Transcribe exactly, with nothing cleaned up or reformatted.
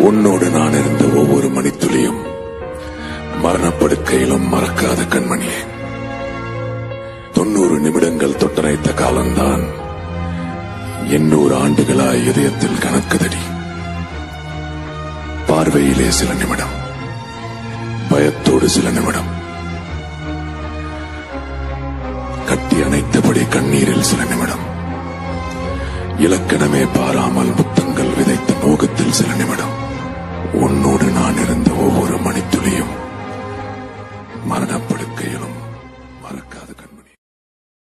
உன்னோடு நான் இருந்த ஒவ்வொரு மணித்துளியும் மரணப்படுக்கையிலும் மறக்காத கண்மணியே. தொண்ணூறு நிமிடங்கள் தொட்டரைத்த காலம்தான் எண்ணூறு ஆண்டுகளாய் இதயத்தில் கணக்குதடி. பார்வையிலே சில நிமிடம், பயத்தோடு சில நிமிடம், கட்டி அணைத்தபடி கண்ணீரில் சில நிமிடம், இலக்கணமே பாராமல் முத்த